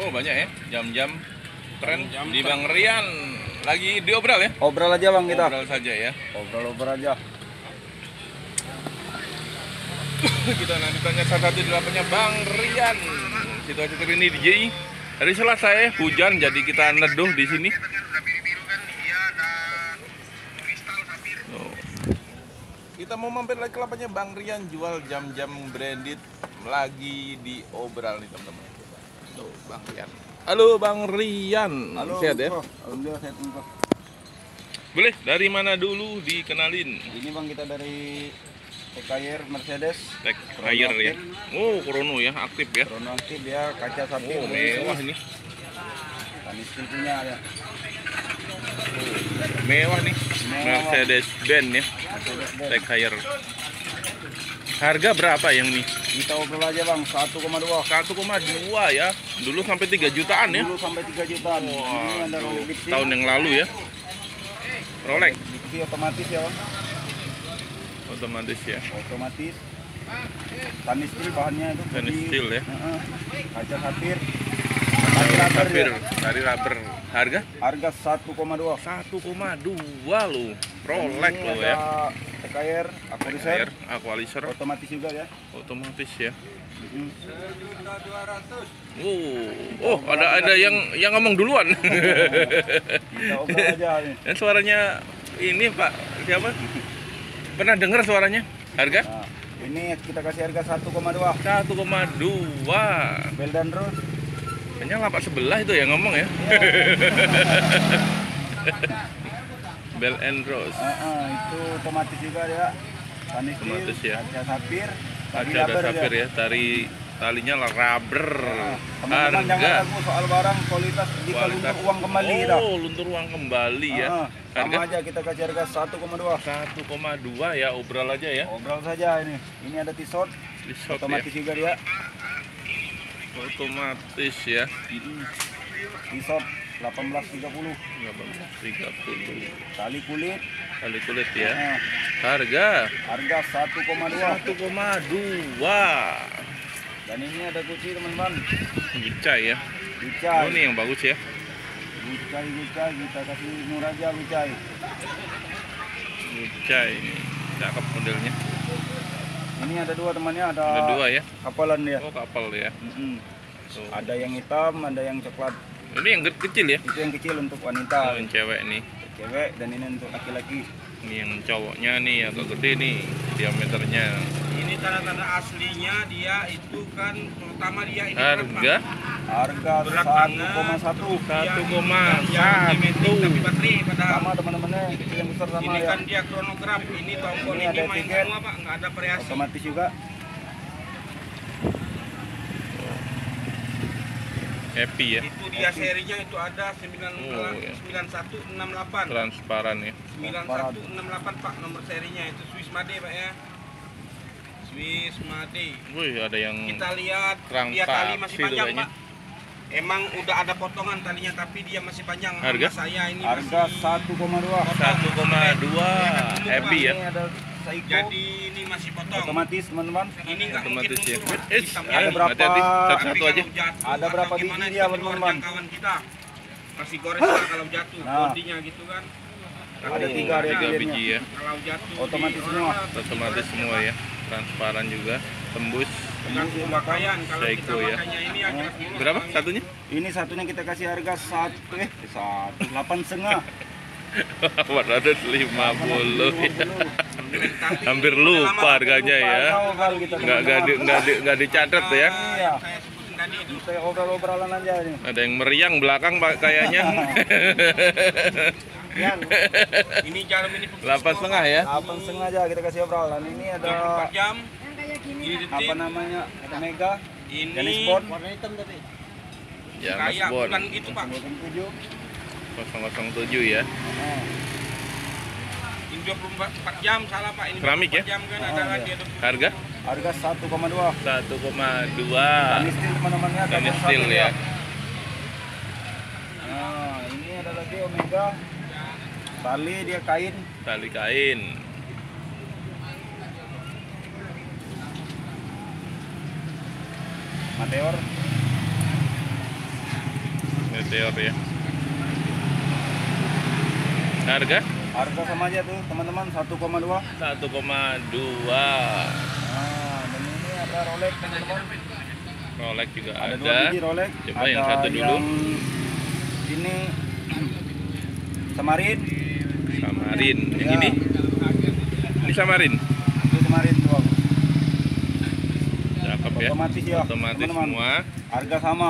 Oh banyak ya, jam-jam keren di Bang Rian. Lagi diobral ya? Obral aja bang kita. Obral saja ya. Obral aja. Kita nanti tanya salah satu di lapannya Bang Rian. Situasi terkini di JI. Hari Selasa ya, hujan jadi kita neduh di sini. Kita mau mampir lagi ke lapannya Bang Rian, jual jam-jam branded lagi di obral nih teman-teman. Tuh Bang Rian. Halo Bang Rian. Halo, sehat ya? Alhamdulillah sehat bro. Boleh dari mana dulu dikenalin? Ini bang kita dari TKR Mercedes. TKR ya. Oh, Krono ya, aktif ya. Krono aktif dia, kaca sapi. Oh, mewah ini. Tanis punya ya. Mewah nih. Mercedes Benz ya. Mercedes-Benz. TKR. Harga berapa yang nih? Kita obrol aja bang, 1,2. 1,2 ya. Dulu sampai 3 jutaan ya. Dulu sampai 3 jutaan. Wah, Ini ada tuh, Rolex Dixie. tahun yang lalu ya. Rolex Dixie otomatis ya bang. otomatis ya. Otomatis. Stainless steel bahannya itu. Stainless steel ya. Kaca sapir. Rubber Sapir, ya. dari rubber. Harga? Harga 1,2. 1,2 loh. Rolex Ini loh ada ya. TKR, TKR, Aqualizer, otomatis juga ya. otomatis ya. Mm. Oh, ada yang ngomong duluan. Kita obrol aja nih. Dan suaranya ini Pak siapa? Pernah dengar suaranya? Harga? Nah, ini kita kasih harga 1,2. 1,2. Bel dan Rose. Kayaknya lapak sebelah itu yang ngomong ya. Bell and Rose. Itu otomatis juga ya. Stainless steel, Otomatis ya. kaca sapir, tali Ada rubber sapir ya, talinya lah rubber. Teman-teman jangan Harga. ragu soal barang kualitas jika luntur uang kembali kita. Oh, luntur uang kembali ya. Sama Harga aja kita kasih harga 1,2. 1,2 ya, obral aja ya. Obrol saja ini. Ini ada T-shot, Di shop otomatis ya. juga dia. Otomatis ya. T-shot 1830. 1830. Tali kulit. Kali kulit ya. Nah, Harga harga 1,2. 1,2. Dan ini ada kunci teman-teman. Bicai ya. Bicai. Oh, ini yang bagus ya. Bicai kita kasih murah aja bicai. Bicai ini. Cakep modelnya. Ini ada dua temannya, ada Ada 2 ya. kapalan dia. Oh, kapal ya. Tuh. Ada yang hitam, ada yang coklat. Ini yang kecil ya. Itu yang kecil untuk Oh, wanita, yang cewek nih. cewek, dan ini untuk laki-laki. Ini yang cowoknya nih agak gede nih diameternya. Ini tanda-tanda aslinya dia itu kan pertama dia ini Harga Harga Berat 1,1. 1,1. tapi baterai padahal Sama teman-temannya, yang kecil yang besar sama ini ya. kan dia kronograf, ini tombol Ini ini, ada main tiket. semua Pak, nggak ada variasi. Otomatis juga. happy ya. Itu dia serinya itu ada Oh, ya. 9168. Transparan ya. 9168 Pak nomor serinya itu Swiss Made Pak ya. Swiss Made. Wih, ada yang Kita lihat Kerang dia tali masih taksi panjang kayaknya. Pak. Emang udah ada potongan talinya tapi dia masih panjang. Harga? Sama saya ini Harga masih 1,2. 1,2 happy ya. Ini ada Seiko. jadi ini masih potong. Otomatis teman-teman. Ini nggak mungkin Otomatis ya. luntur, Pak. Eh, Hitam ada ya. berapa- hati-hati, Tapi satu-satu aja. kalau jatuh Ada atau berapa gimana, biji itu dia, di luar teman-teman? jangkauan kita. Kasih gores lah kalau jatuh, Nah. bodinya gitu kan. Ada Oh, 3 tiga pilihannya. biji ya. Kalau jatuh Otomatis di semua. orang, Otomatis semua ya. Transparan juga. Tembus. tergantung pemakaian. Kalau kita Seiko ya. makainya ini aja dulu. Berapa satunya? Ini satunya kita kasih harga 8,5. 450 ya. Hampir lupa harganya ya. Nggak dicatat ya. Iya. Saya sebutin tadi itu. Kita obrol-obrolan aja ini. Ada yang meriang belakang Pak kayaknya. Yang Ini jarum ini 8,5 ya. 8,5 aja kita kasih obrolan. Ini ada 24 jam. Ini apa detik. namanya? Ada Mega, Janis Ini Bond, Ya, Mas kayak Bon. bukan itu Pak. 007. 007 ya. Nah, Ini 24 jam salah Pak. Ini Keramik 24 ya? jam kan Oh, ada iya. lagi ada Harga harga 1,2. 1,2. Stainless steel teman-temannya ada Stainless satu steel ya. Nah, ini ada lagi Omega. Tali dia kain. Tali kain. Meteor. Meteor ya. Harga? Harga sama aja tuh teman-teman 1,2. 1,2. Nah, dan ini ada Rolex teman-teman. Rolex juga Ada 2 ada. biji Rolex. Coba Ada yang satu dulu. Ini Samarin. Samarin. Yang Ya. ini? Ini Samarin. Itu Samarin tuh. Cakep ya. Otomatis ya. Otomatis teman-teman. semua. Harga sama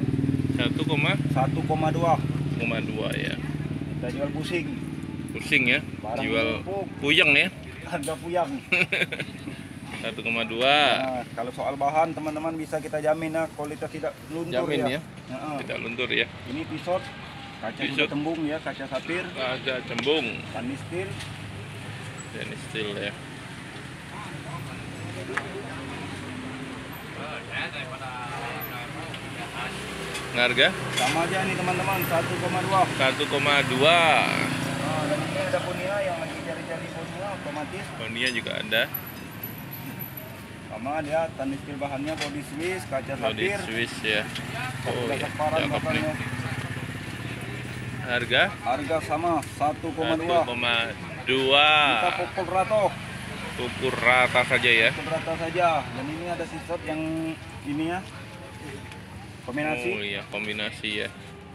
1,2 1,2. ya. Kita jual pusing. Pusing ya. Barang Jual empuk. puyeng ya. Harga puyang. 1,2. Nah, kalau soal bahan teman-teman bisa kita jamin ya, kualitas tidak luntur Jamin ya. Nah, Tidak luntur ya. ini pisot, kaca Pisot. juga tembung ya, kaca sapir, Ada cembung. stainless steel. Dan steel ya. Harga Sama aja nih teman-teman 1,2. 1,2. Nah, dan ini ada Bonia yang lagi cari-cari Bonia otomatis. Bonia juga ada. Sama dia stainless steel bahannya, body Swiss, kaca Body sapir. Swiss ya. Oh Udah ya, separan cakep nih. bahannya. Harga Harga sama 1,2. 1,2. Kita pukul rata. Ukur rata saja ya. Pukul rata saja. Dan ini ada sisot yang ini ya. Kombinasi. Oh iya, kombinasi ya.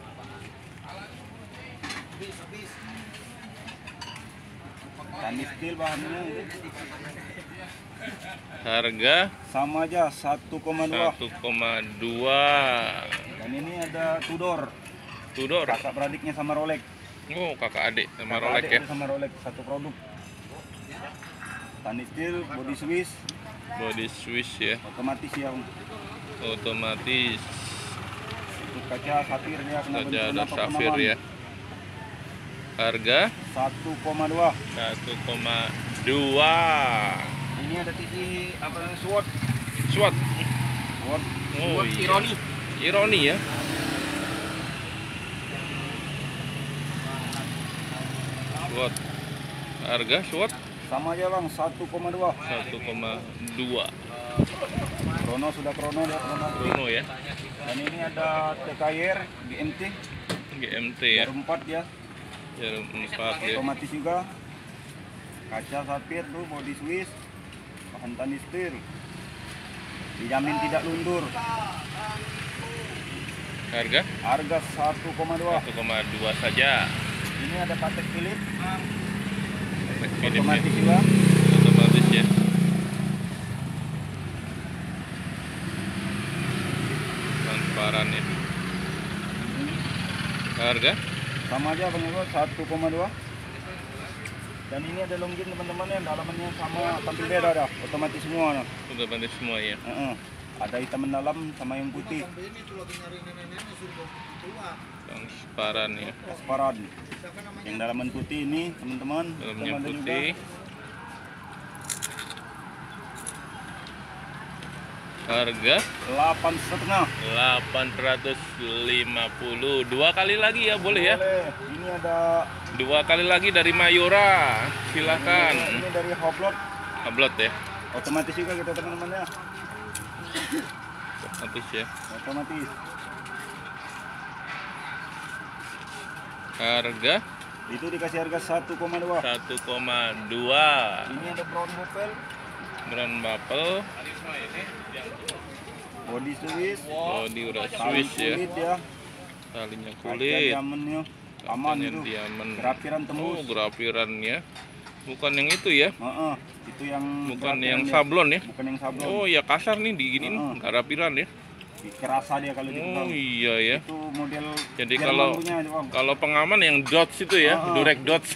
Stainless steel bahannya Harga sama aja 1,2. 1,2. Dan ini ada Tudor, Tudor. kakak beradiknya sama Rolex. Oh, kakak adik sama Kakak Rolex adik ya. itu sama Rolex satu produk. Stainless steel, body Swiss, Body Swiss ya. otomatis ya. Otomatis. Itu kaca sapir ya, kena Saja ada bentuk safir ya. Harga 1,2. 1,2. Ini ada TV apa namanya SWOT. SWOT. SWOT. Oh iya. Ironi. Ironi ya. SWOT. Harga SWOT Sama aja Bang, 1,2. 1,2. Krono sudah krono ya, krono. Bruno ya. Dan ini ada TKR GMT, GMT ya. baru 4 ya. Jarum 4 ya. Otomatis juga. Kaca sapir tuh, body Swiss, bahan stainless steel. Dijamin tidak luntur. Harga Harga 1,2. 1,2 saja. Ini ada Patek Philips, Philips ya. otomatis juga. Otomatis ya. Transparan ya. Harga Sama aja Bang Ego, 1,2. Dan ini ada Longgin teman-teman yang dalamannya sama, tampil beda dah, otomatis semua. Nah. sudah banding semua ya. Ada hitam dalam sama yang putih, Transparan ya. transparan. Yang dalaman putih ini teman-teman, Dalamnya ada juga. putih. Harga 8,5. 850. 2 kali lagi ya, boleh ya. Boleh. Ini ada 2 kali lagi dari Mayora. Silakan. ini dari Hoblot, Upload ya. otomatis juga kita teman-teman ya, Otomatis ya. otomatis. Harga Itu dikasih harga 1,2. 1,2. Ini ada brown buffel, Brown Buffle. body Swiss, Body udah tali Swiss ya. kulit ya, Talinya kaca kulit. diamondnya aman Kacanya itu, diamond. gerapiran Oh, tembus. gerapirannya. Bukan yang itu ya. Itu yang Bukan gerapiran yang dia. sablon ya. Bukan yang sablon. Oh ya, kasar nih diginiin gerapiran ya. Kerasa dia kalau Oh dipegang. iya ya. Itu model Jadi Jerman kalau punya itu, Bang. kalau pengaman yang dots itu ya, direct dots.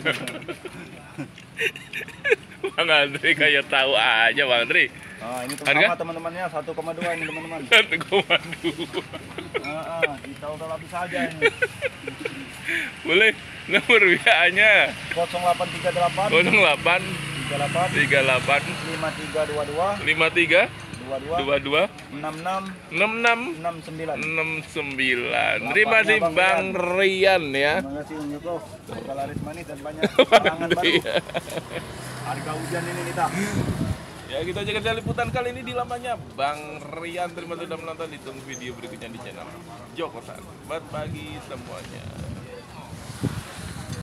Bang Andri kayak tahu aja Bang Andri. Nah, ini tuh Harga? sama teman-temannya 1,2 ini teman-teman. 1,2. Kita udah lapis saja ini. Boleh nomor WA-nya 0838 08 38 38 5322 53 22 22 66 66 69. 69. Terima kasih Bapaknya Bang Rian ya. Terima kasih Om Yoko. Semoga laris manis dan banyak kalangan baru. Iya. Harga hujan ini kita. Ya gitu aja kerja liputan kali ini di lamanya Bang Rian. Terima kasih sudah menonton, ditunggu video berikutnya di channel Joko San. Berbagi semuanya.